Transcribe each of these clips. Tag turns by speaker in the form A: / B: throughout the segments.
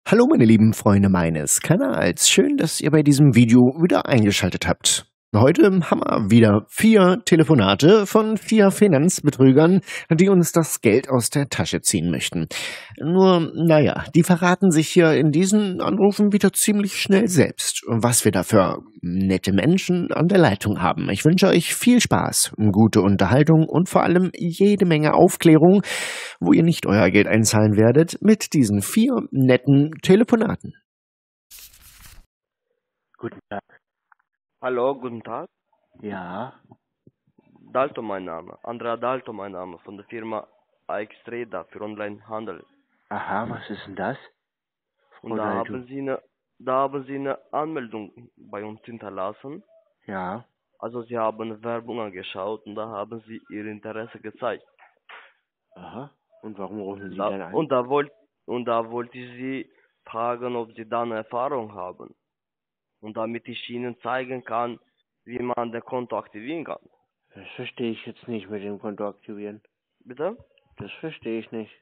A: Hallo meine lieben Freunde meines Kanals, schön, dass ihr bei diesem Video wieder eingeschaltet habt. Heute haben wir wieder 4 Telefonate von 4 Finanzbetrügern, die uns das Geld aus der Tasche ziehen möchten. Nur, naja, die verraten sich hier in diesen Anrufen wieder ziemlich schnell selbst, was wir da für nette Menschen an der Leitung haben. Ich wünsche euch viel Spaß, gute Unterhaltung und vor allem jede Menge Aufklärung, wo ihr nicht euer Geld einzahlen werdet, mit diesen 4 netten Telefonaten.
B: Guten Tag.
C: Hallo, guten Tag.
B: Ja,
C: Dalto mein Name. Andrea Dalto mein Name von der Firma AX-Trader für Onlinehandel.
B: aha, was ist denn das?
C: Und da haben Sie eine Anmeldung bei uns hinterlassen.
B: Ja,
C: Also Sie haben Werbung angeschaut und da haben Sie Ihr Interesse gezeigt.
B: aha. Und warum rufen Sie
C: Da,
B: dann an?
C: und da wollte ich Sie fragen, ob Sie da eine Erfahrung haben. Und damit ich Ihnen zeigen kann, wie man das Konto aktivieren kann.
B: Das verstehe ich jetzt nicht mit dem Konto aktivieren.
C: Bitte?
B: Das verstehe ich nicht.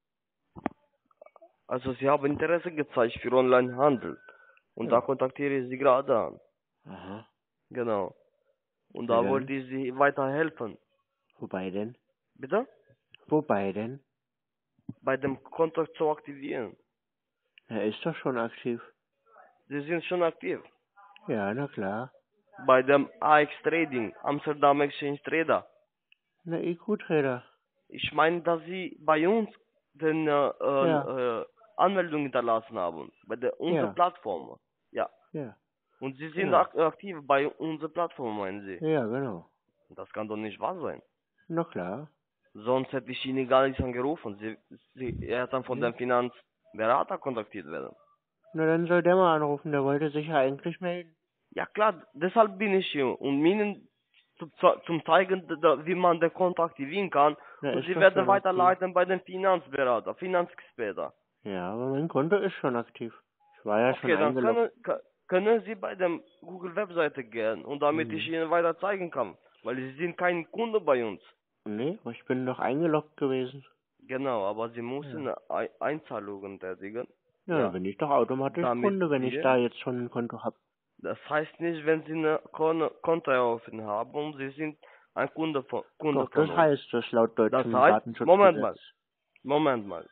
C: Also Sie haben Interesse gezeigt für Onlinehandel. Und
B: Ja.
C: da kontaktiere ich Sie gerade an.
B: Aha.
C: Genau. Und
B: Ja,
C: da
B: dann.
C: wollte ich Sie weiterhelfen.
B: Wobei denn?
C: Bitte?
B: Wobei denn?
C: Bei dem Konto zu aktivieren.
B: Er ist doch schon aktiv.
C: Sie sind schon aktiv.
B: Ja, na klar.
C: Bei dem AX Trading, Amsterdam Exchange Trader.
B: Na, IQ-Trader.
C: Ich meine, dass Sie bei uns den
B: Ja,
C: Anmeldung hinterlassen haben. Bei unserer
B: ja,
C: Plattform. Ja.
B: ja,
C: Und Sie sind
B: genau.
C: aktiv bei unserer Plattform, meinen Sie?
B: Ja, genau.
C: Das kann doch nicht wahr sein.
B: Na klar.
C: Sonst hätte ich Ihnen gar nicht angerufen. Er hat dann von
B: Ja.
C: dem Finanzberater kontaktiert werden.
B: Na, dann soll der mal anrufen. Der wollte sich ja eigentlich melden.
C: Ja klar, deshalb bin ich hier, um Ihnen zum zeigen, wie man das Konto aktivieren kann.
B: Na,
C: Und
B: ist
C: Sie
B: doch
C: werden
B: schon aktiv.
C: weiterleiten bei dem Finanzberater, Finanzexperter.
B: Ja, aber mein Konto ist schon aktiv. Ich war ja schon
C: Okay, dann
B: eingeloggt.
C: können Sie bei der Google-Webseite gehen und damit ich
B: Mhm.
C: Ihnen weiter zeigen kann. Weil Sie sind kein Kunde bei uns.
B: Nee, aber ich bin doch eingeloggt gewesen.
C: Genau, aber Sie müssen
B: Ja.
C: eine Einzahlungen tätigen.
B: Ja, dann
C: Ja,
B: bin ich doch automatisch
C: damit
B: Kunde, wenn ich
C: wir.
B: da jetzt schon ein Konto habe.
C: Das heißt nicht, wenn Sie eine Konto eröffnet haben und Sie sind ein Kunde
B: Doch, das
C: von uns.
B: heißt das laut
C: Das
B: deutschem
C: heißt,
B: Datenschutzgesetz.
C: Moment mal.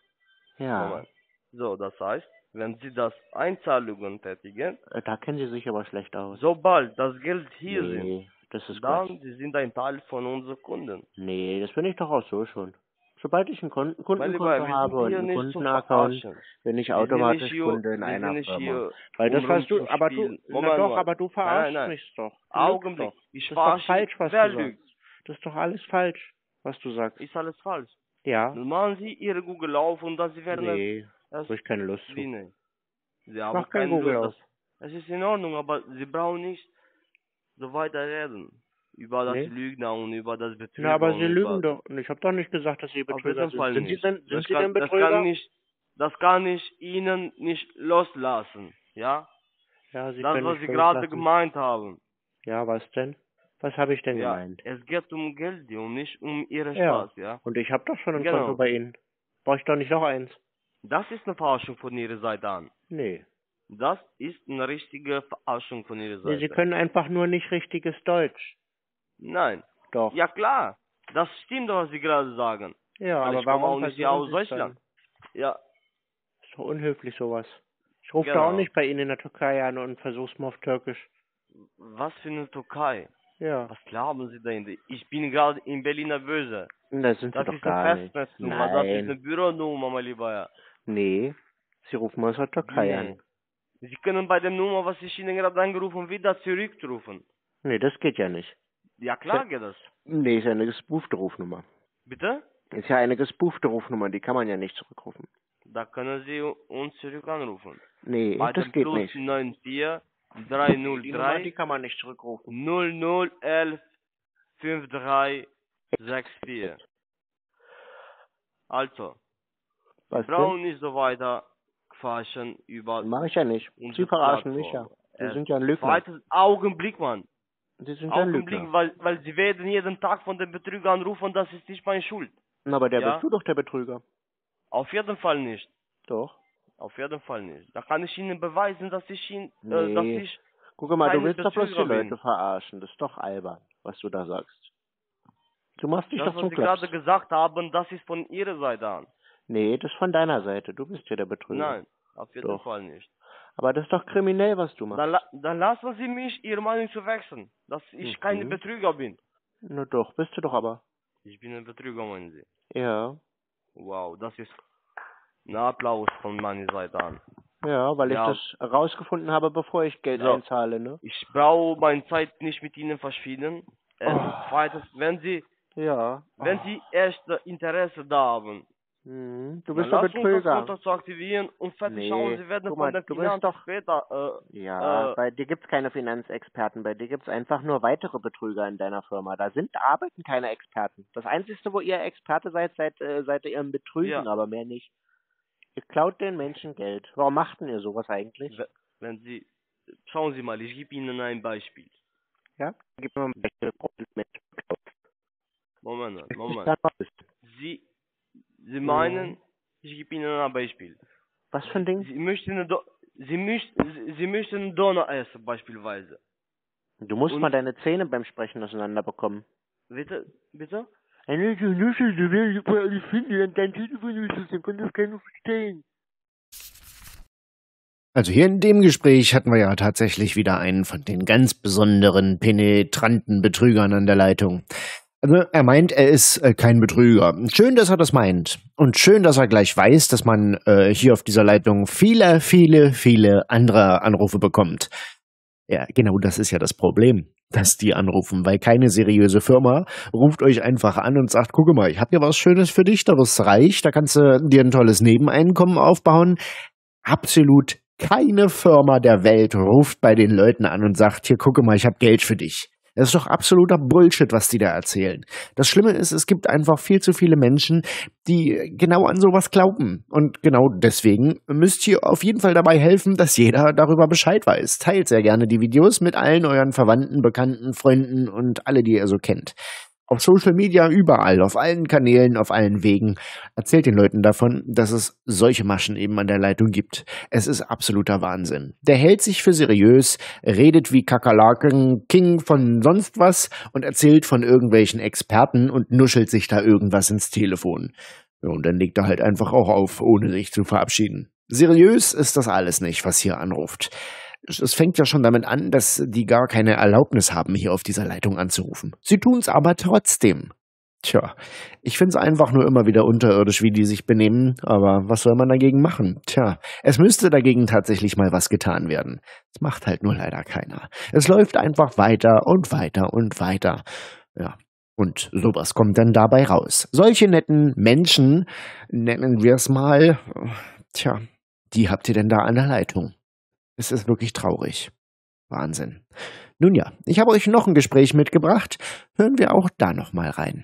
B: Ja,
C: So, das heißt, wenn Sie das Einzahlungen tätigen,
B: da kennen Sie sich aber schlecht aus.
C: sobald das Geld hier sind,
B: Nee, das ist Quatsch.
C: dann Sie sind ein Teil von unseren Kunden.
B: Nee, das bin ich doch auch so schon. Sobald ich ein
C: Mein Lieber,
B: Kundenkonto
C: wir
B: habe
C: sind
B: und
C: hier
B: einen
C: nicht zu
B: Kundenaccount,
C: verarschen.
B: bin ich automatisch Kunde in
C: Wir sind
B: einer
C: nicht
B: Firma.
C: hier,
B: Weil das,
C: um
B: was du, aber du,
C: rumzuspielen.
B: na
C: Moment
B: doch,
C: mal.
B: aber du
C: Nein,
B: verarschst
C: nein.
B: mich doch. Du lügst
C: Augenblick.
B: doch.
C: Ich
B: Das ist doch
C: verarsche.
B: falsch, was
C: Wer
B: du sagst.
C: lügt?
B: Das ist doch alles falsch, was du sagst.
C: Ist alles falsch.
B: Ja?
C: Dann machen Sie Ihre Google auf und dann Sie werden
B: Nee,
C: es
B: habe ich keine Lust zu.
C: dienen. Sie
B: Ich
C: haben
B: mach kein
C: keine
B: Google
C: Lust.
B: auf.
C: Das ist in Ordnung, aber Sie brauchen nicht so weiter reden. Über das
B: Nee?
C: Lügner und über das
B: Na,
C: Betrüger
B: aber Sie
C: und
B: lügen
C: über...
B: doch. Und ich habe doch nicht gesagt, dass Sie
C: Auf
B: Betrüger
C: jeden
B: sind.
C: Fall nicht.
B: Sind Sie denn Betrüger?
C: Das kann ich Ihnen nicht loslassen. Ja?
B: Ja, Sie
C: Das,
B: können
C: was
B: nicht
C: Sie gerade
B: loslassen.
C: gemeint haben.
B: Ja, was denn? Was habe ich denn
C: Ja,
B: gemeint?
C: es geht um Geld und nicht um Ihren
B: Ja.
C: Spaß, ja?
B: Und ich habe doch schon ein Konto
C: Genau.
B: bei Ihnen. Brauche ich doch nicht noch eins?
C: Das ist eine Verarschung von Ihrer Seite an.
B: Nee.
C: Das ist eine richtige Verarschung von Ihrer
B: Nee, Sie
C: Seite.
B: können einfach nur nicht richtiges Deutsch.
C: Nein.
B: Doch.
C: Ja klar. Das stimmt doch, was Sie gerade sagen.
B: Ja,
C: Weil
B: aber
C: ich komme
B: warum
C: auch nicht
B: versuchen
C: aus
B: Sie es
C: Deutschland.
B: dann?
C: Ja,
B: Ist doch unhöflich sowas. Ich rufe da auch
C: genau.
B: nicht bei Ihnen in der Türkei an und versuch's mal auf Türkisch.
C: Was für eine Türkei?
B: Ja.
C: Was glauben Sie denn? Ich bin gerade in Berliner Böse.
B: Da sind Sie
C: Das
B: doch
C: ist eine
B: gar nicht.
C: Festnetznummer, das ist eine
B: Nein.
C: Büronummer, mein Lieber. Ja.
B: Nee. Sie rufen aus der Türkei an.
C: Nee. Sie können bei der Nummer, was ich Ihnen gerade angerufen, wieder zurückrufen.
B: Nee, das geht ja nicht.
C: Ja, klar geht das.
B: Nee, ist ja eine gespoofte Rufnummer.
C: Bitte?
B: Ist ja eine gespoofte Rufnummer, die kann man ja nicht zurückrufen.
C: Da können Sie uns zurück anrufen.
B: Nee,
C: Bei
B: das
C: dem
B: geht
C: Plus
B: nicht.
C: 94
B: Die Nummer, die
C: 303
B: kann man nicht zurückrufen.
C: 0011 5364. Also,
B: Was denn?
C: brauchen nicht so weiter quatschen über
B: Mache ich ja nicht. Sie
C: unsere
B: verarschen mich ja.
C: Plattform.
B: Sie sind ja ein Lügner.
C: Zweites Augenblick, Mann.
B: Sie sind ja ein
C: Augenblick,
B: Lügner.
C: weil sie werden jeden Tag von den Betrügern anrufen, das ist nicht meine Schuld.
B: Na, aber der
C: Ja?
B: bist du doch der Betrüger.
C: Auf jeden Fall nicht.
B: Doch.
C: Auf jeden Fall nicht. Da kann ich Ihnen beweisen, dass ich dass
B: Nee.
C: ich
B: Guck mal, du
C: keine
B: willst doch bloß die
C: Betrüger
B: Leute
C: bin.
B: verarschen. Das ist doch albern, was du da sagst. Du machst dich
C: Das,
B: doch
C: was
B: zum
C: Sie
B: Klapps.
C: gerade gesagt haben, das ist von Ihrer Seite an.
B: Nee, das ist von deiner Seite. Du bist ja der Betrüger.
C: Nein, auf jeden
B: Doch.
C: Fall nicht.
B: Aber das ist doch kriminell, was du machst.
C: Dann lassen Sie mich Ihre Meinung zu wechseln, dass ich keine Betrüger bin.
B: Na doch, bist du doch aber.
C: Ich bin ein Betrüger, meinen Sie?
B: Ja.
C: Wow, das ist ein Applaus von meiner Seite an.
B: Ja, weil
C: Ja.
B: ich das rausgefunden habe, bevor ich Geld
C: So.
B: einzahle, ne?
C: Ich brauche meine Zeit nicht mit Ihnen verschwinden. Zweitens, wenn Sie
B: Ja.
C: echt Interesse da haben,
B: Du
C: dann
B: bist doch
C: lassen Sie uns das
B: Betrüger.
C: Konto zu aktivieren und fertig
B: Nee,
C: schauen, Sie werden
B: guck
C: von
B: mal,
C: der
B: du bist
C: Finanz
B: doch-
C: später,
B: Ja, bei dir gibt's keine Finanzexperten, bei dir gibt's einfach nur weitere Betrüger in deiner Firma. Da arbeiten keine Experten. Das Einzige, wo ihr Experte seid ihr ihren Betrügen,
C: Ja.
B: aber mehr nicht. Ihr klaut den Menschen Geld. Warum macht denn ihr sowas eigentlich?
C: wenn Sie, schauen Sie mal, ich gebe Ihnen ein Beispiel.
B: Ja? Gib mir mal ein Beispiel, warum ein Mensch klaut.
C: Moment. Sie meinen, ich gebe Ihnen ein Beispiel.
B: Was für ein Ding?
C: Sie möchten Donner essen, beispielsweise.
B: Du musst
C: Und-
B: mal deine Zähne beim Sprechen auseinander bekommen.
C: Bitte?
B: Eine Nuschel, du willst super alles finden und dein Telefon ist dann kann das keiner verstehen.
A: Also hier in dem Gespräch hatten wir ja tatsächlich wieder einen von den ganz besonderen, penetranten Betrügern an der Leitung. Also er meint, er ist kein Betrüger. Schön, dass er das meint. Und schön, dass er gleich weiß, dass man hier auf dieser Leitung viele, viele, viele andere Anrufe bekommt. Ja, genau das ist ja das Problem, dass die anrufen, weil keine seriöse Firma ruft euch einfach an und sagt, guck mal, ich habe hier was Schönes für dich, da wirst du reich, da kannst du dir ein tolles Nebeneinkommen aufbauen. Absolut keine Firma der Welt ruft bei den Leuten an und sagt, hier, gucke mal, ich habe Geld für dich. Das ist doch absoluter Bullshit, was die da erzählen. Das Schlimme ist, es gibt einfach viel zu viele Menschen, die genau an sowas glauben. Und genau deswegen müsst ihr auf jeden Fall dabei helfen, dass jeder darüber Bescheid weiß. Teilt sehr gerne die Videos mit allen euren Verwandten, Bekannten, Freunden und alle, die ihr so kennt. Auf Social Media, überall, auf allen Kanälen, auf allen Wegen. Erzählt den Leuten davon, dass es solche Maschen eben an der Leitung gibt. Es ist absoluter Wahnsinn. Der hält sich für seriös, redet wie Kakerlaken, King von sonst was und erzählt von irgendwelchen Experten und nuschelt sich da irgendwas ins Telefon. Ja, und dann legt er halt einfach auch auf, ohne sich zu verabschieden. Seriös ist das alles nicht, was hier anruft. Es fängt ja schon damit an, dass die gar keine Erlaubnis haben, hier auf dieser Leitung anzurufen. Sie tun's aber trotzdem. Tja, ich find's einfach nur immer wieder unterirdisch, wie die sich benehmen, aber was soll man dagegen machen? Tja, es müsste dagegen tatsächlich mal was getan werden. Es macht halt nur leider keiner. Es läuft einfach weiter und weiter und weiter. Ja. Und sowas kommt dann dabei raus. Solche netten Menschen, nennen wir es mal, tja, die habt ihr denn da an der Leitung. Es ist wirklich traurig. Wahnsinn. Nun ja, ich habe euch noch ein Gespräch mitgebracht. Hören wir auch da noch mal rein.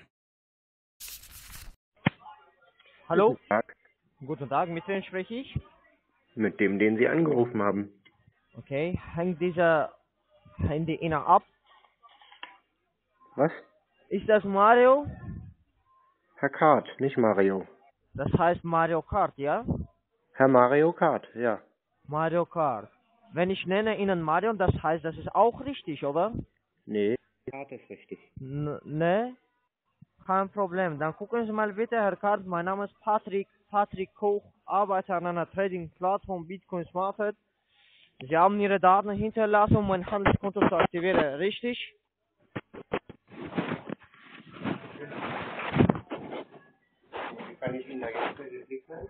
D: Hallo,
B: Guten Tag.
D: guten Tag, mit wem spreche ich?
B: Mit dem, den Sie angerufen haben.
D: Okay, hängt dieser Handy Ihnen ab?
B: Was?
D: Ist das Mario?
B: Herr Kart, nicht Mario.
D: Das heißt Mario Kart, ja?
B: Herr Mario Kart, ja.
D: Mario Kart. Wenn ich nenne Ihnen Mario, das heißt, das ist auch richtig, oder?
B: Nee, Kart ist richtig.
D: Ne? Kein Problem. Dann gucken Sie mal bitte, Herr Kart, mein Name ist Patrick Koch, arbeite an einer Trading-Plattform Bitcoin Smartfed. Sie haben Ihre Daten hinterlassen, um mein Handelskonto zu aktivieren, richtig?
B: Kann ich Ihnen da jetzt behilflich sein?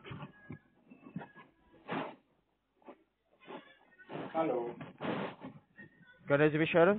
B: Hallo.
D: Können Sie mich hören?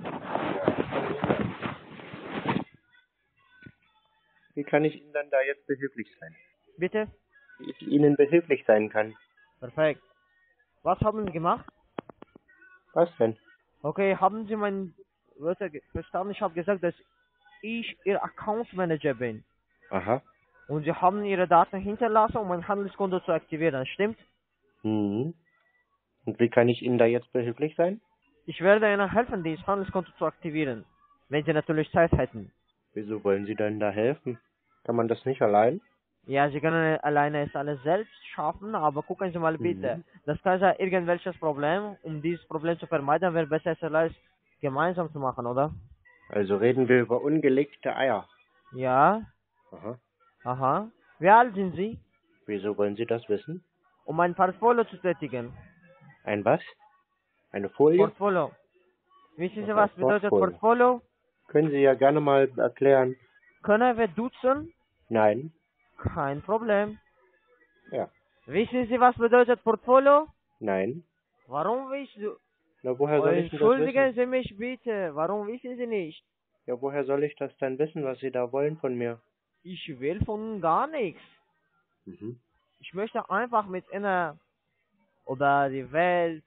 B: Wie kann ich Ihnen dann da jetzt behilflich sein?
D: Bitte?
B: Wie ich Ihnen behilflich sein kann?
D: Perfekt. Was haben Sie gemacht?
B: Was denn?
D: Okay, haben Sie meine Wörter verstanden? Ich habe gesagt, dass ich Ihr Account Manager bin.
B: Aha.
D: Und Sie haben Ihre Daten hinterlassen, um mein Handelskonto zu aktivieren, stimmt?
B: Mhm. Und wie kann ich Ihnen da jetzt behilflich sein?
D: Ich werde Ihnen helfen, dieses Handelskonto zu aktivieren. Wenn Sie natürlich Zeit hätten.
B: Wieso wollen Sie denn da helfen? Kann man das nicht allein?
D: Ja, Sie können alleine es alles selbst schaffen, aber gucken Sie mal bitte. Das kann ja irgendwelches Problem, um dieses Problem zu vermeiden, wäre besser es alles gemeinsam zu machen, oder?
B: Also reden wir über ungelegte Eier.
D: Ja,
B: Aha.
D: aha. Wie alt sind Sie?
B: Wieso wollen Sie das wissen?
D: Um ein Portfolio zu tätigen.
B: Ein was? Eine Folie?
D: Portfolio. Wissen Sie,
B: Ach,
D: was
B: ein
D: bedeutet
B: Portfolio.
D: Portfolio?
B: Können Sie ja gerne mal erklären.
D: Können wir duzen?
B: Nein?
D: Kein Problem.
B: Ja.
D: Wissen Sie, was bedeutet Portfolio?
B: Nein?
D: Warum wissen Sie?
B: Na, woher
D: Oh,
B: soll ich denn das
D: entschuldigen
B: wissen?
D: Sie mich bitte. Warum wissen Sie nicht?
B: Ja, woher soll ich das denn wissen, was Sie da wollen von mir?
D: Ich will von Ihnen gar nichts.
B: Mhm.
D: Ich möchte einfach mit Ihnen über die Welt,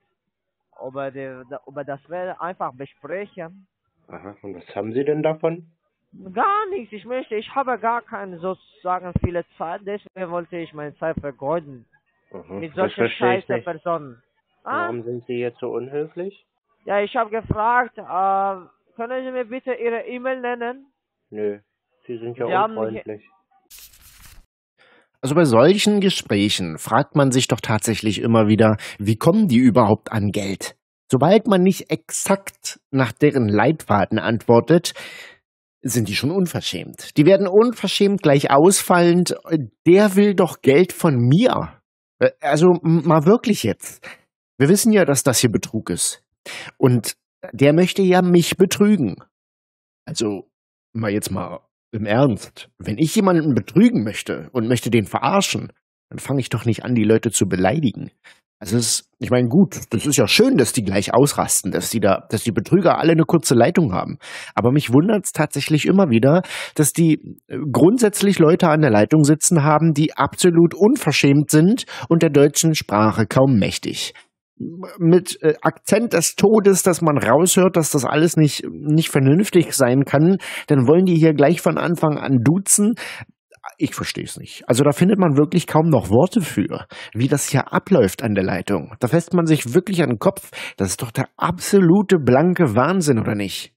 D: über das Welt einfach besprechen.
B: Aha, und was haben Sie denn davon?
D: Gar nichts. Ich habe gar keine sozusagen viele Zeit, deswegen wollte ich meine Zeit vergeuden.
B: Aha,
D: Mit
B: das
D: solchen
B: verstehe ich
D: scheiße
B: nicht.
D: Personen. Ah?
B: Warum sind Sie jetzt so unhöflich?
D: Ja, ich habe gefragt, können Sie mir bitte Ihre E-Mail nennen?
B: Nö, Sie sind ja
D: Sie haben mich,
B: unfreundlich.
A: Also bei solchen Gesprächen fragt man sich doch tatsächlich immer wieder, wie kommen die überhaupt an Geld? Sobald man nicht exakt nach deren Leitfaden antwortet, sind die schon unverschämt. Die werden unverschämt gleich ausfallend. Der will doch Geld von mir. Also mal wirklich jetzt. Wir wissen ja, dass das hier Betrug ist. Und der möchte ja mich betrügen. Also jetzt mal im Ernst. Wenn ich jemanden betrügen möchte und möchte den verarschen, dann fange ich doch nicht an, die Leute zu beleidigen. Also ich meine, gut, das ist ja schön, dass die gleich ausrasten, dass die Betrüger alle eine kurze Leitung haben. Aber mich wundert es tatsächlich immer wieder, dass die grundsätzlich Leute an der Leitung sitzen haben, die absolut unverschämt sind und der deutschen Sprache kaum mächtig. Mit Akzent des Todes, dass man raushört, dass das alles nicht vernünftig sein kann, dann wollen die hier gleich von Anfang an duzen. Ich verstehe es nicht. Also da findet man wirklich kaum noch Worte für, wie das hier abläuft an der Leitung. Da fässt man sich wirklich an den Kopf. Das ist doch der absolute blanke Wahnsinn, oder nicht?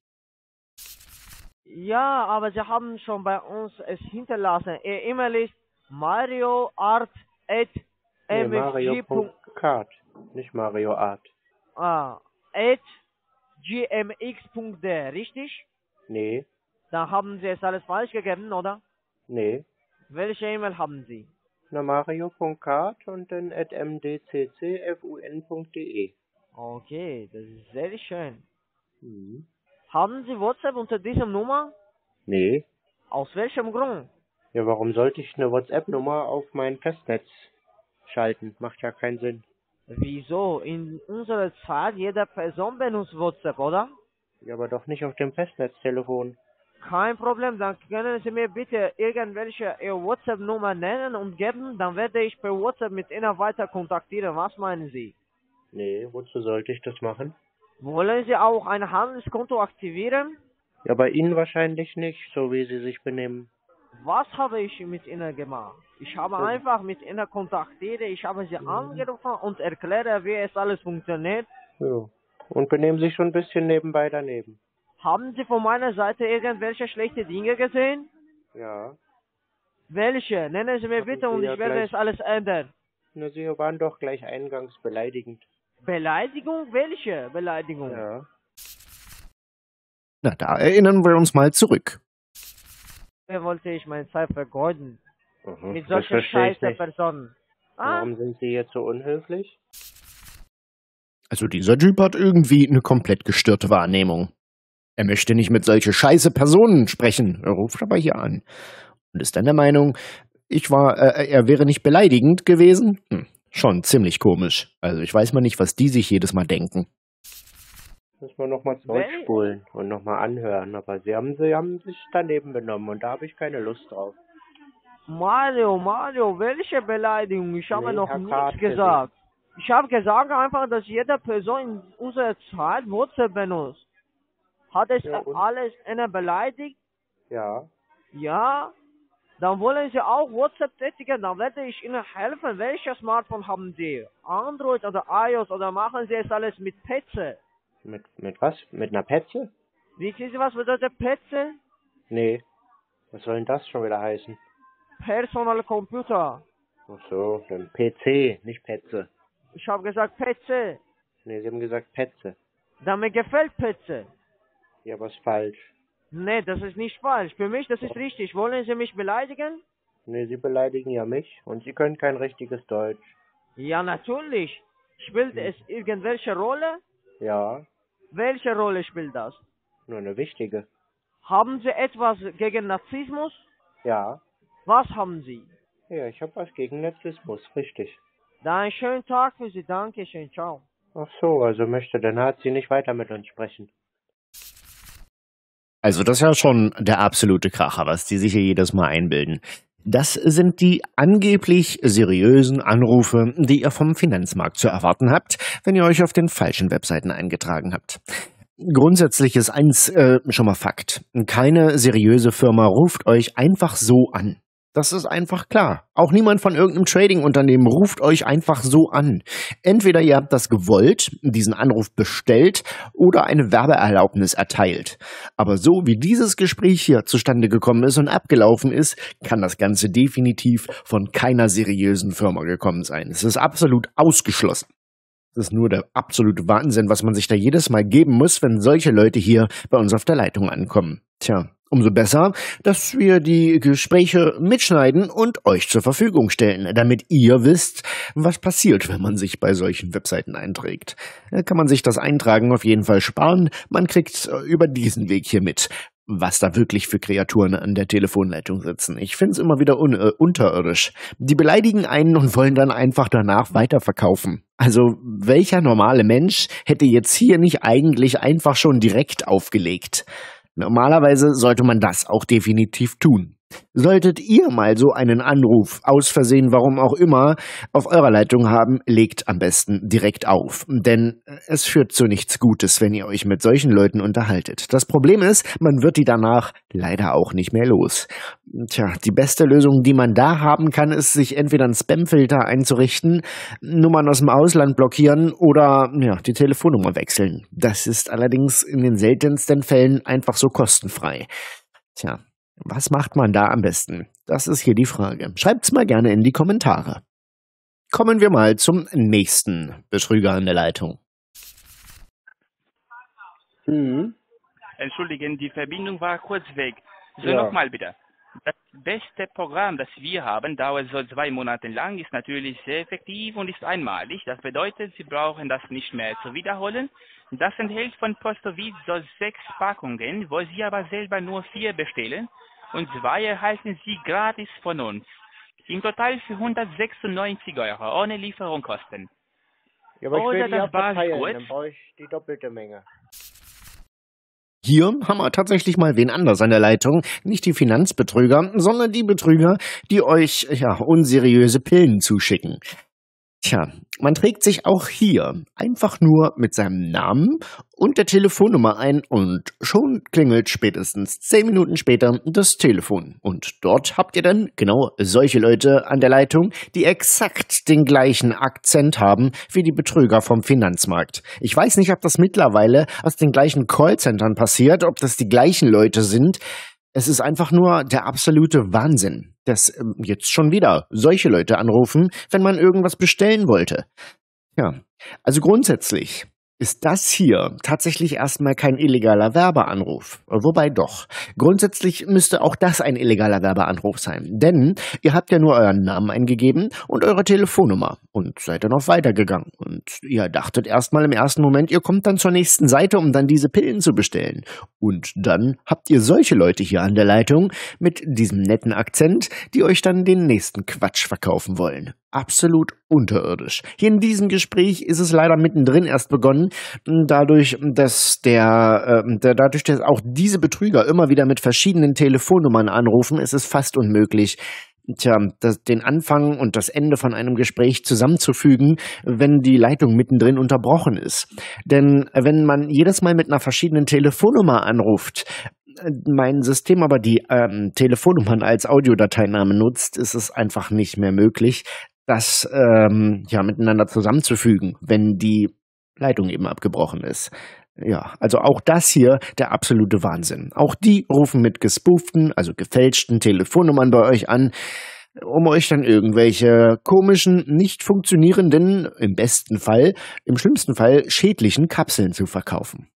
D: ja, aber Sie haben schon bei uns es hinterlassen. Ihr E-Mail ist marioart@mfg.
B: Nee, Mario.Kart, nicht Mario Art.
D: At gmx.de, richtig?
B: Nee,
D: Da haben Sie es alles falsch gegeben, oder?
B: nee.
D: Welche E-Mail haben Sie?
B: Na, Mario.Kart und dann at mdccfun.de.
D: Okay, das ist sehr schön.
B: Mhm.
D: Haben Sie WhatsApp unter dieser Nummer?
B: Nee.
D: Aus welchem Grund?
B: Ja, warum sollte ich eine WhatsApp-Nummer auf mein Festnetz schalten? Macht ja keinen Sinn.
D: Wieso? In unserer Zeit, jede Person benutzt WhatsApp, oder?
B: Ja, aber doch nicht auf dem Festnetztelefon.
D: Kein Problem, dann können Sie mir bitte irgendwelche Ihre WhatsApp-Nummer nennen und geben, dann werde ich per WhatsApp mit Ihnen weiter kontaktieren. Was meinen Sie?
B: Nee, wozu sollte ich das machen?
D: Wollen Sie auch ein Handelskonto aktivieren?
B: Ja, bei Ihnen wahrscheinlich nicht, so wie Sie sich benehmen.
D: Was habe ich mit Ihnen gemacht? Ich habe einfach mit Ihnen kontaktiert, ich habe Sie angerufen und erklärt, wie es alles funktioniert.
B: Ja. Und benehmen sich schon ein bisschen nebenbei daneben.
D: Haben Sie von meiner Seite irgendwelche schlechte Dinge gesehen?
B: Ja.
D: Welche? Nennen Sie mir
B: Haben
D: bitte
B: Sie
D: und
B: ja
D: ich werde
B: gleich.
D: es alles ändern.
B: Na, Sie waren doch gleich eingangs beleidigend.
D: Beleidigung? Welche Beleidigung?
B: Ja.
A: Na, da erinnern wir uns mal zurück.
D: Wer wollte ich meine Zeit vergeuden?
B: Aha,
D: Mit
B: das
D: solchen
B: verstehe ich
D: scheiße
B: nicht.
D: Personen.
B: Warum sind Sie jetzt so unhöflich?
A: Also dieser Typ hat irgendwie eine komplett gestörte Wahrnehmung. Er möchte nicht mit solche scheiße Personen sprechen. Er ruft aber hier an und ist dann der Meinung, er wäre nicht beleidigend gewesen. Schon ziemlich komisch. Also ich weiß mal nicht, was die sich jedes Mal denken.
B: Müssen wir nochmal zurückspulen und nochmal anhören. Aber Sie haben sich daneben benommen und da habe ich keine Lust drauf.
D: Mario, welche Beleidigung? Ich habe noch
B: Herr
D: nichts
B: Kart,
D: gesagt. Ich habe gesagt einfach, dass jede Person in unserer Zeit WhatsApp benutzt. Hat es
B: Ja, und?
D: alles einer beleidigt?
B: Ja.
D: Ja? Dann wollen Sie auch WhatsApp tätigen, dann werde ich Ihnen helfen. Welches Smartphone haben Sie? Android oder iOS oder machen Sie es alles mit Petze?
B: Mit was? Mit einer Petze?
D: Wissen Sie, was bedeutet Petze?
B: Nee. Was soll denn das schon wieder heißen?
D: Personal Computer.
B: Ach so, dann PC, nicht Petze.
D: Ich habe gesagt PC.
B: Nee, Sie haben gesagt Petze.
D: Da mir gefällt PC.
B: Ja, was falsch.
D: Nee, das ist nicht falsch. Für mich, das ist richtig. Wollen Sie mich beleidigen?
B: Nee, Sie beleidigen ja mich und Sie können kein richtiges Deutsch.
D: Ja, natürlich. Spielt es irgendwelche Rolle?
B: Ja,
D: Welche Rolle spielt das?
B: nur eine wichtige.
D: Haben Sie etwas gegen Narzissmus?
B: Ja.
D: Was haben Sie?
B: Ja, ich habe was gegen Narzissmus, richtig.
D: Dann einen schönen Tag für Sie. Dankeschön. Ciao.
B: Ach so, also möchte der Nazi nicht weiter mit uns sprechen.
A: Also das ist ja schon der absolute Kracher, was die sich hier jedes Mal einbilden. Das sind die angeblich seriösen Anrufe, die ihr vom Finanzmarkt zu erwarten habt, wenn ihr euch auf den falschen Webseiten eingetragen habt. Grundsätzlich ist eins schon mal Fakt. Keine seriöse Firma ruft euch einfach so an. Das ist einfach klar. Auch niemand von irgendeinem Trading-Unternehmen ruft euch einfach so an. Entweder ihr habt das gewollt, diesen Anruf bestellt oder eine Werbeerlaubnis erteilt. Aber so wie dieses Gespräch hier zustande gekommen ist und abgelaufen ist, kann das Ganze definitiv von keiner seriösen Firma gekommen sein. Es ist absolut ausgeschlossen. Das ist nur der absolute Wahnsinn, was man sich da jedes Mal geben muss, wenn solche Leute hier bei uns auf der Leitung ankommen. Tja, umso besser, dass wir die Gespräche mitschneiden und euch zur Verfügung stellen, damit ihr wisst, was passiert, wenn man sich bei solchen Webseiten einträgt. Da kann man sich das Eintragen auf jeden Fall sparen. Man kriegt über diesen Weg hier mit, was da wirklich für Kreaturen an der Telefonleitung sitzen. Ich finde es immer wieder unterirdisch. Die beleidigen einen und wollen dann einfach danach weiterverkaufen. Also welcher normale Mensch hätte jetzt hier nicht eigentlich einfach schon direkt aufgelegt? Normalerweise sollte man das auch definitiv tun. Solltet ihr mal so einen Anruf, aus Versehen, warum auch immer, auf eurer Leitung haben, legt am besten direkt auf. Denn es führt zu nichts Gutes, wenn ihr euch mit solchen Leuten unterhaltet. Das Problem ist, man wird die danach leider auch nicht mehr los. Tja, die beste Lösung, die man da haben kann, ist, sich entweder einen Spamfilter einzurichten, Nummern aus dem Ausland blockieren oder ja, die Telefonnummer wechseln. Das ist allerdings in den seltensten Fällen einfach so kostenfrei. Tja. Was macht man da am besten? Das ist hier die Frage. Schreibt's mal gerne in die Kommentare. Kommen wir mal zum nächsten Betrüger an der Leitung.
E: Entschuldigen, die Verbindung war kurz weg. So,
B: Ja.
E: nochmal bitte. Das beste Programm, das wir haben, dauert so 2 Monate lang, ist natürlich sehr effektiv und ist einmalig. Das bedeutet, Sie brauchen das nicht mehr zu wiederholen. Das enthält von Postowitz so 6 Packungen, wo Sie aber selber nur 4 bestellen und 2 erhalten Sie gratis von uns. Im Total für 196 € ohne Lieferungskosten.
B: Ja, aber ich
E: Oder
B: will die
E: das
B: ja verteilen,
E: Basisgut.
B: dann brauche ich die doppelte Menge.
A: Hier haben wir tatsächlich mal wen anders an der Leitung. Nicht die Finanzbetrüger, sondern die Betrüger, die euch ja unseriöse Pillen zuschicken. Tja, man trägt sich auch hier einfach nur mit seinem Namen und der Telefonnummer ein und schon klingelt spätestens 10 Minuten später das Telefon. Und dort habt ihr dann genau solche Leute an der Leitung, die exakt den gleichen Akzent haben wie die Betrüger vom Finanzmarkt. Ich weiß nicht, ob das mittlerweile aus den gleichen Callcentern passiert, ob das die gleichen Leute sind. Es ist einfach nur der absolute Wahnsinn, dass jetzt schon wieder solche Leute anrufen, wenn man irgendwas bestellen wollte. Ja, also grundsätzlich ist das hier tatsächlich erstmal kein illegaler Werbeanruf. Wobei doch. Grundsätzlich müsste auch das ein illegaler Werbeanruf sein. Denn ihr habt ja nur euren Namen eingegeben und eure Telefonnummer und seid dann auch weitergegangen. Und ihr dachtet erstmal im ersten Moment, ihr kommt dann zur nächsten Seite, um dann diese Pillen zu bestellen. Und dann habt ihr solche Leute hier an der Leitung mit diesem netten Akzent, die euch dann den nächsten Quatsch verkaufen wollen. Absolut unterirdisch. Hier in diesem Gespräch ist es leider mittendrin erst begonnen, dadurch, dass auch diese Betrüger immer wieder mit verschiedenen Telefonnummern anrufen, ist es fast unmöglich, den Anfang und das Ende von einem Gespräch zusammenzufügen, wenn die Leitung mittendrin unterbrochen ist. Denn wenn man jedes Mal mit einer verschiedenen Telefonnummer anruft, mein System aber die Telefonnummern als Audiodateiname nutzt, ist es einfach nicht mehr möglich, das miteinander zusammenzufügen, wenn die Leitung eben abgebrochen ist. Ja, also auch das hier der absolute Wahnsinn. Auch die rufen mit gespooften, also gefälschten Telefonnummern bei euch an, um euch dann irgendwelche komischen, nicht funktionierenden, im besten Fall, im schlimmsten Fall schädlichen Kapseln zu verkaufen.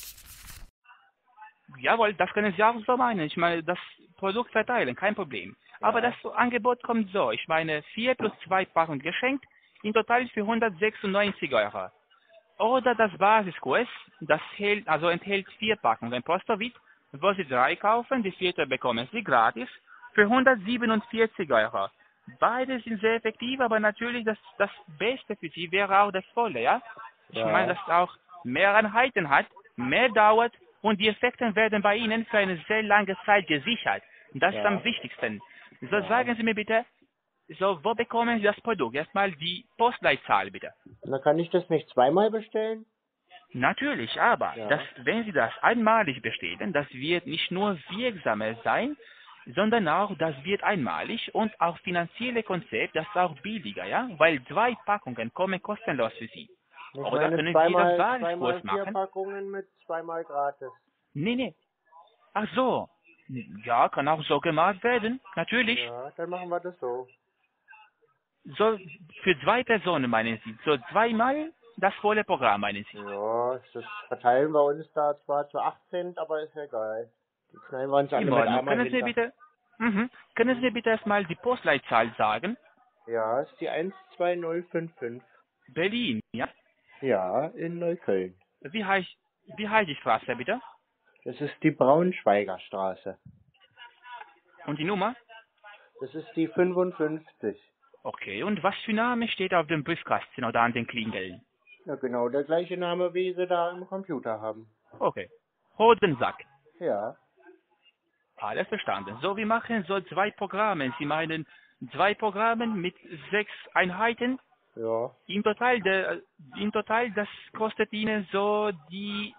E: Jawohl, das können Sie auch so meinen. Ich meine, das Produkt verteilen, kein Problem. Aber das Angebot kommt so. Ich meine, 4 plus 2 Packungen geschenkt, in total für 196 Euro. Oder das Basiskurs, das enthält 4 Packungen Prostovit, wo Sie 3 kaufen, die 4. bekommen Sie gratis für 147 Euro. Beide sind sehr effektiv, aber natürlich das Beste für Sie wäre auch das Volle, ja? Ich meine, dass es auch mehr Einheiten hat, mehr dauert und die Effekte werden bei Ihnen für eine sehr lange Zeit gesichert. Das ist am wichtigsten. So, sagen Sie mir bitte, so, wo bekommen Sie das Produkt? Erstmal die Postleitzahl, bitte.
B: Na, kann ich das nicht zweimal bestellen?
E: Natürlich, aber wenn Sie das einmalig bestellen, das wird nicht nur wirksamer sein, sondern auch, das wird einmalig und auch finanzielle Konzept, das ist auch billiger, ja? Weil 2 Packungen kommen kostenlos für Sie.
B: Ich
E: Oder
B: meine,
E: können Sie das
B: zweimal
E: Basiskurs
B: 4
E: machen?
B: Packungen mit zweimal gratis.
E: Nee. Ach so. Ja, kann auch so gemacht werden, natürlich.
B: Ja, dann machen wir das so.
E: So, für 2 Personen meinen Sie, so 2-mal das volle Programm meinen Sie.
B: Ja, das verteilen wir uns da zwar zu 8 Cent, aber ist ja egal. Die knallen wir uns alle
E: In
B: mit
E: Ordnung.
B: einmal
E: Können Sie
B: hinter.
E: bitte, können Sie bitte erstmal die Postleitzahl sagen?
B: Ja, ist die 12055.
E: Berlin, ja?
B: Ja, in Neukölln.
E: Wie heißt die Straße bitte?
B: Das ist die Braunschweiger Straße.
E: Und die Nummer?
B: Das ist die 55.
E: Okay, und was für Name steht auf dem Briefkasten oder an den Klingeln?
B: Ja, genau der gleiche Name, wie Sie da im Computer haben.
E: Okay. Hodensack.
B: Ja.
E: Alles verstanden. So, wir machen so 2 Programme. Sie meinen 2 Programme mit 6 Einheiten?
B: Ja.
E: Im Total, das kostet Ihnen so die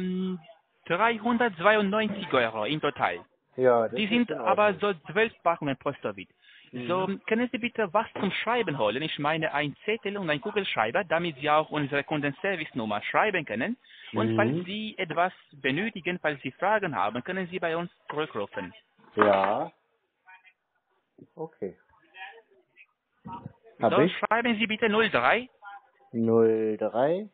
E: 392 Euro im Total.
B: Ja, das
E: Die
B: ist
E: sind
B: in
E: aber
B: Ordnung.
E: so 12 Packungen Prostovit. So, können Sie bitte was zum Schreiben holen? Ich meine ein Zettel und ein Kugelschreiber, damit Sie auch unsere Kundenservice-Nummer schreiben können. Und falls Sie etwas benötigen, falls Sie Fragen haben, können Sie bei uns zurückrufen.
B: Ja. Okay. Hab
E: So,
B: ich?
E: schreiben Sie bitte 03
B: 03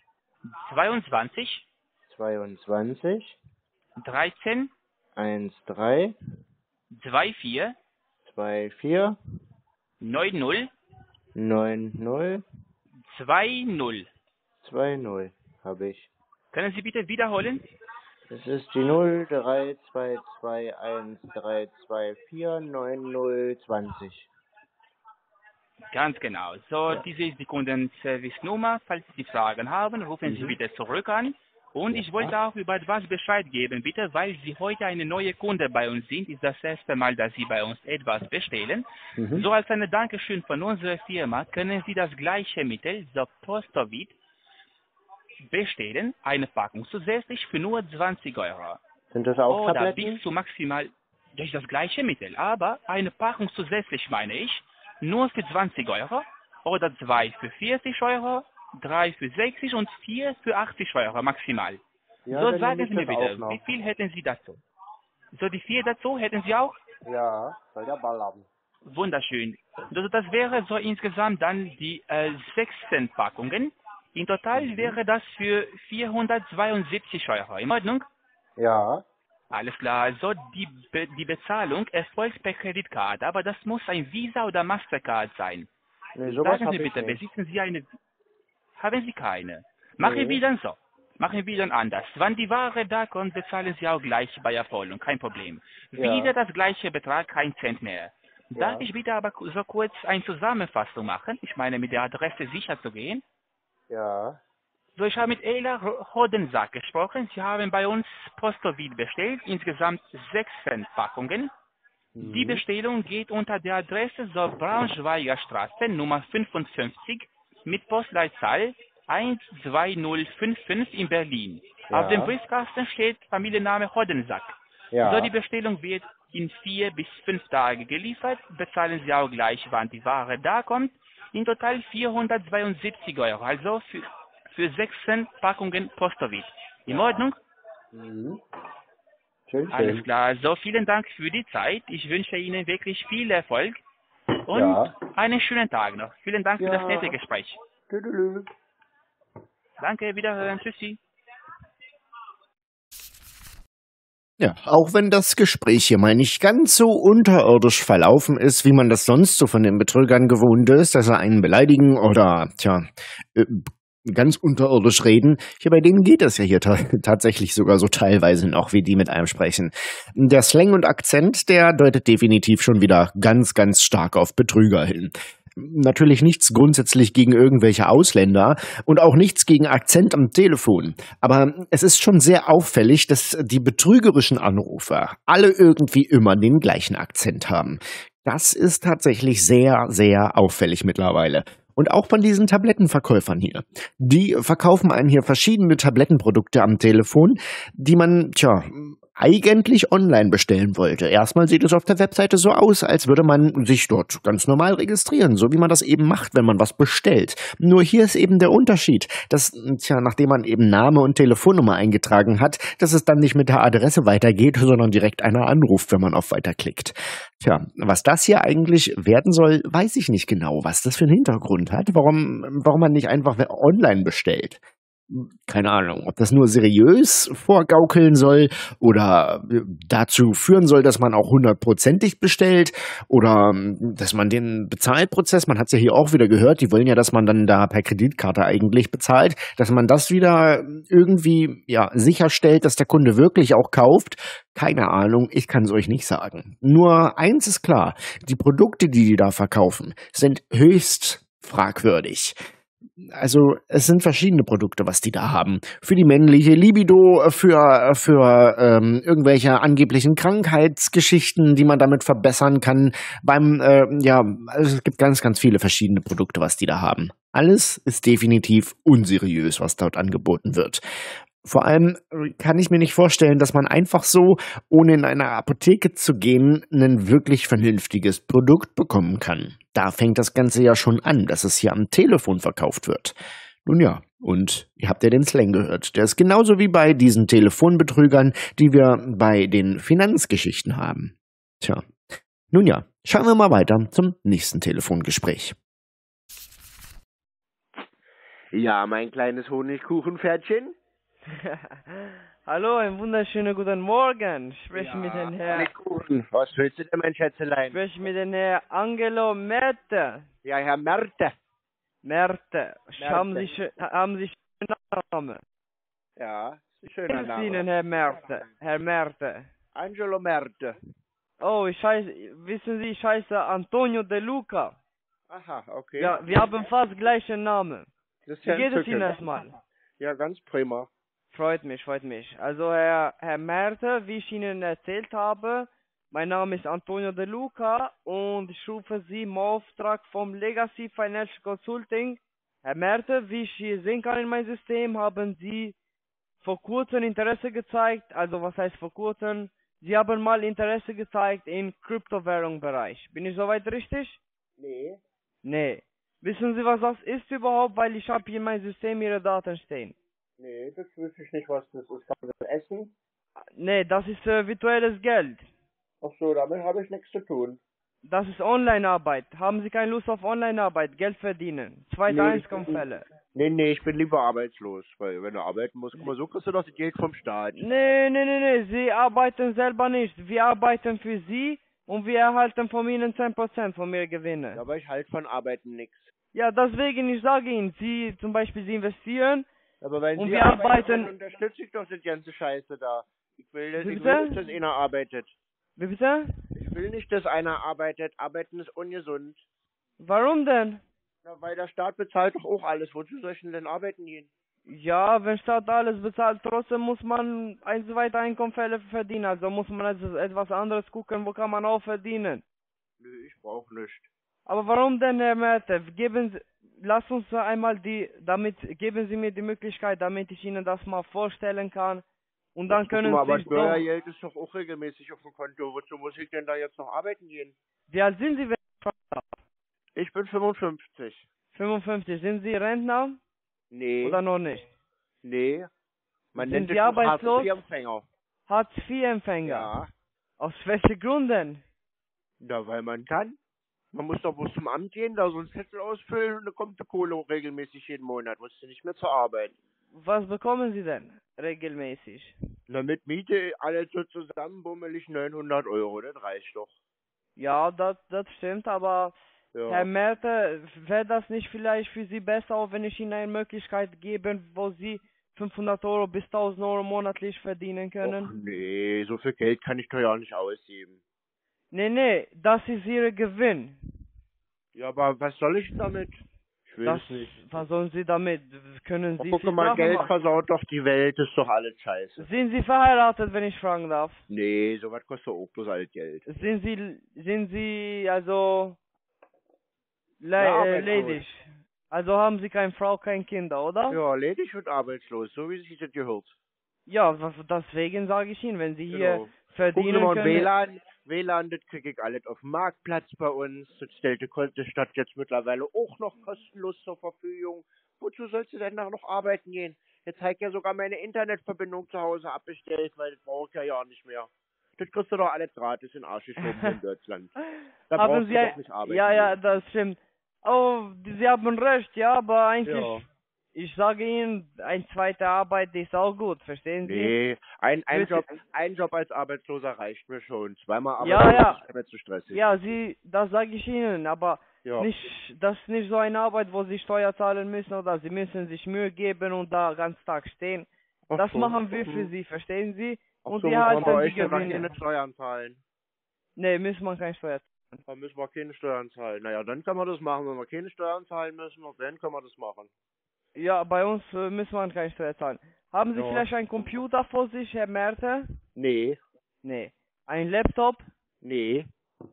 E: 22
B: 22
E: 13
B: 13
E: 24
B: 24
E: 90
B: 90
E: 20.
B: 20 habe ich.
E: Können Sie bitte wiederholen?
B: Das ist die 03221324 9020.
E: Ganz genau. So, diese ist die Kundenservice-Nummer. Falls Sie Fragen haben, rufen Sie bitte zurück an. Und ich wollte auch über etwas Bescheid geben, bitte, weil Sie heute eine neue Kunde bei uns sind. Ist das erste Mal, dass Sie bei uns etwas bestellen. So als eine Dankeschön von unserer Firma können Sie das gleiche Mittel, so Prostovit, bestellen. Eine Packung zusätzlich für nur 20 Euro.
B: Sind das auch
E: Oder
B: Tabletten?
E: bis zu maximal, das ist das gleiche Mittel, aber eine Packung zusätzlich meine ich, nur für 20 Euro oder 2 für 40 Euro, 3 für 60 und 4 für 80 Euro maximal.
B: Ja,
E: So
B: dann
E: sagen
B: nehme
E: Sie mir
B: ich das auch
E: bitte,
B: noch.
E: wie viel hätten Sie dazu? So die 4 dazu hätten Sie auch?
B: Ja, soll der Ball haben.
E: Wunderschön. Also das wäre so insgesamt dann die 16 Packungen. In total wäre das für 472 Euro. In Ordnung?
B: Ja.
E: Alles klar, also die Bezahlung erfolgt per Kreditkarte, aber das muss ein Visa oder Mastercard sein.
B: Nee, sowas
E: Sagen Sie
B: habe ich
E: bitte,
B: nicht.
E: besitzen Sie eine? Haben Sie keine? Machen wir dann so. Machen wir dann anders. Wann die Ware da kommt, bezahlen Sie auch gleich bei Erfolg, kein Problem. Wieder das gleiche Betrag, kein Cent mehr. Darf ich bitte aber so kurz eine Zusammenfassung machen? Ich meine, mit der Adresse sicher zu gehen.
B: Ja.
E: So, ich habe mit Ela Hodensack gesprochen. Sie haben bei uns Prostovit bestellt, insgesamt 16 Packungen. Die Bestellung geht unter der Adresse so Braunschweiger Straße, Nummer 55, mit Postleitzahl 12055 in Berlin. Auf dem Briefkasten steht Familienname Hodensack. So, die Bestellung wird in 4 bis 5 Tage geliefert. Bezahlen Sie auch gleich, wann die Ware da kommt. In total 472 Euro, also für 16 Packungen Prostovit. In Ordnung?
B: Mhm. Schön,
E: Alles
B: schön.
E: klar. So, vielen Dank für die Zeit. Ich wünsche Ihnen wirklich viel Erfolg und
B: Ja.
E: einen schönen Tag noch. Vielen Dank für das
B: Ja.
E: nette Gespräch.
B: Tüdelü.
E: Danke, wiederhören. Tschüssi.
A: Ja, auch wenn das Gespräch hier mal nicht ganz so unterirdisch verlaufen ist, wie man das sonst so von den Betrügern gewohnt ist, dass sie einen beleidigen oder, ganz unterirdisch reden. Hier bei denen geht es ja hier tatsächlich sogar so teilweise noch, wie die mit einem sprechen. Der Slang und Akzent, der deutet definitiv schon wieder ganz, ganz stark auf Betrüger hin. Natürlich nichts grundsätzlich gegen irgendwelche Ausländer und auch nichts gegen Akzent am Telefon. Aber es ist schon sehr auffällig, dass die betrügerischen Anrufer alle irgendwie immer den gleichen Akzent haben. Das ist tatsächlich sehr, sehr auffällig mittlerweile. Und auch von diesen Tablettenverkäufern hier. Die verkaufen einen hier verschiedene Tablettenprodukte am Telefon, die man, eigentlich online bestellen wollte. Erstmal sieht es auf der Webseite so aus, als würde man sich dort ganz normal registrieren, so wie man das eben macht, wenn man was bestellt. Nur hier ist eben der Unterschied, dass, nachdem man eben Name und Telefonnummer eingetragen hat, dass es dann nicht mit der Adresse weitergeht, sondern direkt einer anruft, wenn man auf Weiter klickt. Was das hier eigentlich werden soll, weiß ich nicht genau, was das für einen Hintergrund hat, warum man nicht einfach online bestellt. Keine Ahnung, ob das nur seriös vorgaukeln soll oder dazu führen soll, dass man auch 100%ig bestellt oder dass man den Bezahlprozess, man hat es ja hier auch wieder gehört, die wollen ja, dass man dann da per Kreditkarte eigentlich bezahlt, dass man das wieder irgendwie sicherstellt, dass der Kunde wirklich auch kauft. Keine Ahnung, ich kann es euch nicht sagen. Nur eins ist klar, die Produkte, die da verkaufen, sind höchst fragwürdig. Also es sind verschiedene Produkte, was die da haben. Für die männliche Libido, für irgendwelche angeblichen Krankheitsgeschichten, die man damit verbessern kann. Also es gibt ganz, ganz viele verschiedene Produkte, was die da haben. Alles ist definitiv unseriös, was dort angeboten wird. Vor allem kann ich mir nicht vorstellen, dass man einfach so, ohne in eine Apotheke zu gehen, ein wirklich vernünftiges Produkt bekommen kann. Da fängt das Ganze ja schon an, dass es hier am Telefon verkauft wird. Nun ja, und ihr habt ja den Slang gehört. Der ist genauso wie bei diesen Telefonbetrügern, die wir bei den Finanzgeschichten haben. Nun ja, schauen wir mal weiter zum nächsten Telefongespräch.
B: Ja, mein kleines Honigkuchenpferdchen.
D: Hallo, einen wunderschönen guten Morgen. Ich spreche mit dem Herrn.
B: Honigkuchen. Was willst du denn, mein Schätzelein?
D: Ich spreche mit dem Herrn Angelo Merte.
B: Ja, Herr Merte.
D: Merte. Haben Sie schönen Namen?
B: Ja, ist ein schöner
D: Wie
B: Name.
D: ist Ihnen, Herr Merte? Herr Merte.
B: Angelo Merte.
D: Oh, wissen Sie, ich heiße Antonio De Luca.
B: Aha, okay.
D: Ja, wir haben fast gleichen Namen.
B: Das ist
D: Wie
B: ja
D: geht es
B: entzückend.
D: Ihnen erstmal?
B: Ja, ganz prima.
D: Freut mich. Also Herr Merte, wie ich Ihnen erzählt habe, mein Name ist Antonio De Luca und ich rufe Sie im Auftrag vom Legacy Financial Consulting. Herr Merte, wie ich hier sehen kann in meinem System, haben Sie vor kurzem Interesse gezeigt, also was heißt vor kurzem? Sie haben mal Interesse gezeigt im Kryptowährungsbereich. Bin ich soweit richtig?
B: Nee.
D: Nee. Wissen Sie, was das ist überhaupt? Weil ich habe hier in meinem System Ihre Daten stehen.
B: Nee, das wüsste ich nicht, was das ist. Kann man das essen?
D: Nee, das ist virtuelles Geld.
B: Ach so, damit habe ich nichts zu tun.
D: Das ist Online-Arbeit. Haben Sie keine Lust auf Online-Arbeit? Geld verdienen. Zweite Einkommensfälle.
B: Nee, ich bin lieber arbeitslos. Weil wenn du arbeiten musst, guck mal, so kriegst du das Geld vom Staat.
D: Nee. Sie arbeiten selber nicht. Wir arbeiten für Sie und wir erhalten von Ihnen 10% von Ihren Gewinnen.
B: Ja, aber ich halt von Arbeiten nichts.
D: Ja, deswegen, ich sage Ihnen, Sie zum Beispiel, Sie investieren.
B: Aber wenn
D: Und
B: Sie
D: wir arbeiten-
B: dann unterstütze ich doch das ganze Scheiße da. Ich will
D: Wie
B: nicht,
D: bitte?
B: dass einer arbeitet.
D: Wie bitte?
B: Ich will nicht, dass einer arbeitet. Arbeiten ist ungesund.
D: Warum denn?
B: Na, weil der Staat bezahlt doch auch alles. Wozu soll ich denn arbeiten gehen?
D: Ja, wenn Staat alles bezahlt, trotzdem muss man ein zweite Einkommensfälle verdienen. Also muss man also etwas anderes gucken, wo kann man auch verdienen.
B: Nö, ich brauch nichts.
D: Aber warum denn, Herr Merte? Lass uns einmal geben Sie mir die Möglichkeit, damit ich Ihnen das mal vorstellen kann. Und dann können
B: Guck mal, aber
D: Sie
B: Steuergeld ist doch auch regelmäßig auf dem Konto. Wozu muss ich denn da jetzt noch arbeiten gehen?
D: Wie alt sind Sie, wenn ich fragen darf?
B: Ich bin 55.
D: 55. Sind Sie Rentner
B: Nee.
D: oder noch nicht?
B: Nee. Man
D: Sind
B: nennt
D: Sie
B: es auch
D: arbeitslos?
B: Hartz-IV-Empfänger.
D: Hartz-IV-Empfänger.
B: Ja.
D: Aus welchen Gründen?
B: Ja, weil man kann. Man muss doch bloß zum Amt gehen, da so einen Zettel ausfüllen und dann kommt die Kohle regelmäßig jeden Monat. Musst du nicht mehr zur Arbeit.
D: Was bekommen Sie denn regelmäßig?
B: Na, mit Miete alles so zusammen bummelig 900 €, das reicht doch.
D: Ja, das stimmt, aber
B: Ja.
D: Herr Merte, wäre das nicht vielleicht für Sie besser, auch wenn ich Ihnen eine Möglichkeit gebe, wo Sie 500 € bis 1000 € monatlich verdienen können?
B: Och, nee, so viel Geld kann ich doch ja nicht ausgeben.
D: Nee, das ist Ihr Gewinn.
B: Ja, aber was soll ich damit? Ich will
D: Das,
B: es nicht.
D: was sollen Sie damit? Können Sie
B: Guck
D: viel
B: mal,
D: Sachen
B: Geld
D: machen?
B: versaut doch die Welt, ist doch alles scheiße.
D: Sind Sie verheiratet, wenn ich fragen darf?
B: Nee, sowas kostet auch bloß alles Geld.
D: Sind Sie also
B: arbeitslos.
D: ledig? Also haben Sie keine Frau, keine Kinder, oder?
B: Ja, ledig und arbeitslos, so wie sich das gehört.
D: Ja, deswegen sage ich Ihnen, wenn Sie hier
B: Genau. Gucken Sie
D: verdienen
B: mal,
D: können.
B: WLAN, das kriege ich alles auf dem Marktplatz bei uns. Das stellt die Stadt jetzt mittlerweile auch noch kostenlos zur Verfügung. Wozu sollst du denn noch arbeiten gehen? Jetzt habe ich ja sogar meine Internetverbindung zu Hause abbestellt, weil das brauche ich ja nicht mehr. Das kriegst du doch alles gratis in Arsch geschoben in Deutschland. Da
D: Haben
B: brauchst
D: Sie
B: du doch nicht arbeiten.
D: ja, das stimmt. Oh, Sie haben recht, ja, aber eigentlich,
B: Ja.
D: ich sage Ihnen, eine zweite Arbeit ist auch gut, verstehen Sie?
B: Nee, ein
D: Bitte.
B: Job als Arbeitsloser reicht mir schon. Zweimal
D: Ja,
B: arbeiten ist mir zu stressig.
D: Ja, das sage ich Ihnen, aber
B: Ja.
D: das ist nicht so eine Arbeit, wo Sie Steuer zahlen müssen oder Sie müssen sich Mühe geben und da ganz Tag stehen.
B: Ach
D: Das
B: so.
D: machen wir für Sie, verstehen Sie?
B: Ach
D: Und
B: so,
D: die
B: muss man
D: halten
B: bei
D: die
B: euch dann
D: Gewinne.
B: keine Steuern zahlen.
D: Nee, müssen wir keine Steuer zahlen.
B: Da müssen wir keine Steuern zahlen. Naja, dann kann man das machen. Wenn wir keine Steuern zahlen müssen, dann können wir das machen.
D: Ja, bei uns müssen wir keine Steuer zahlen. Haben Sie
B: Ja.
D: vielleicht einen Computer vor sich, Herr Merte?
B: Nee,
D: Nee. Ein Laptop?
B: nee.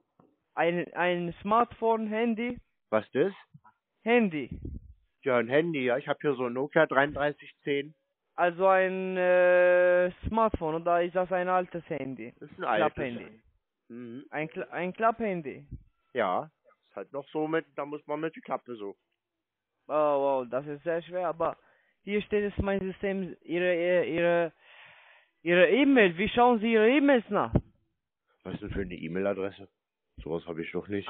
D: Ein Smartphone, Handy?
B: Was das?
D: Handy.
B: Ja, ein Handy, ja. Ich habe hier so ein Nokia 3310.
D: Also ein Smartphone oder ist das ein altes Handy?
B: Das ist ein altes.
D: Klapphandy.
B: Mhm.
D: Ein Klapphandy.
B: Ja, ist halt noch so da muss man mit der Klappe so.
D: Oh, wow, das ist sehr schwer, aber hier steht es mein System, Ihre E-Mail. Wie schauen Sie Ihre E-Mails nach?
B: Was ist denn für eine E-Mail-Adresse? Sowas habe ich doch nicht.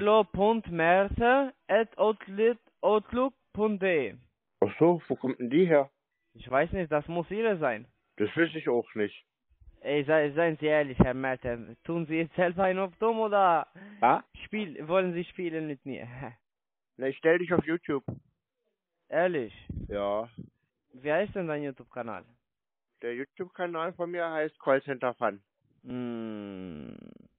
D: angelo.merte@outlook.de.
B: Ach so, wo kommt denn die her?
D: Ich weiß nicht, das muss Ihre sein.
B: Das weiß ich auch nicht.
D: Ey, seien Sie ehrlich, Herr Merte. Tun Sie jetzt selber einen auf dumm oder
B: Ah?
D: wollen Sie spielen mit mir?
B: Na, ich stell dich auf YouTube.
D: Ehrlich?
B: Ja.
D: Wie heißt denn dein YouTube-Kanal?
B: Der YouTube-Kanal von mir heißt Callcenter Fun.
D: Mm.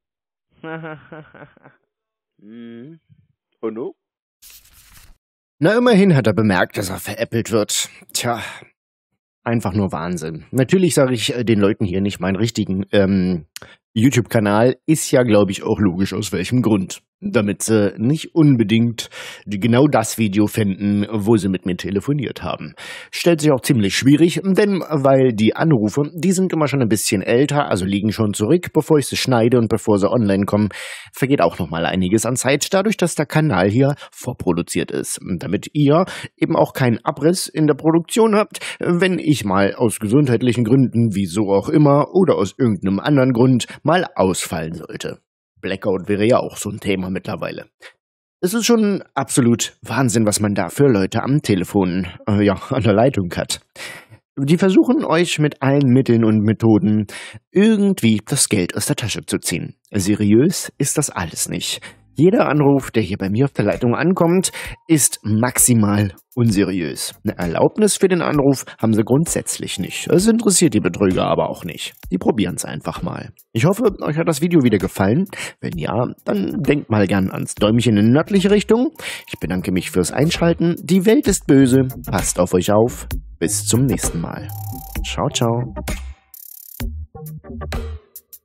B: Mhm. Und du?
A: Na, immerhin hat er bemerkt, dass er veräppelt wird. Tja, einfach nur Wahnsinn. Natürlich sage ich den Leuten hier nicht meinen richtigen YouTube-Kanal. Ist ja, glaube ich, auch logisch, aus welchem Grund. Damit sie nicht unbedingt genau das Video finden, wo sie mit mir telefoniert haben. Stellt sich auch ziemlich schwierig, denn weil die Anrufe, die sind immer schon ein bisschen älter, also liegen schon zurück, bevor ich sie schneide und bevor sie online kommen, vergeht auch nochmal einiges an Zeit, dadurch, dass der Kanal hier vorproduziert ist. Damit ihr eben auch keinen Abriss in der Produktion habt, wenn ich mal aus gesundheitlichen Gründen, wieso auch immer, oder aus irgendeinem anderen Grund mal ausfallen sollte. Blackout wäre ja auch so ein Thema mittlerweile. Es ist schon absolut Wahnsinn, was man da für Leute am Telefon, an der Leitung hat. Die versuchen euch mit allen Mitteln und Methoden irgendwie das Geld aus der Tasche zu ziehen. Seriös ist das alles nicht. Jeder Anruf, der hier bei mir auf der Leitung ankommt, ist maximal unseriös. Eine Erlaubnis für den Anruf haben sie grundsätzlich nicht. Es interessiert die Betrüger aber auch nicht. Die probieren es einfach mal. Ich hoffe, euch hat das Video wieder gefallen. Wenn ja, dann denkt mal gern ans Däumchen in nördliche Richtung. Ich bedanke mich fürs Einschalten. Die Welt ist böse. Passt auf euch auf. Bis zum nächsten Mal. Ciao, ciao.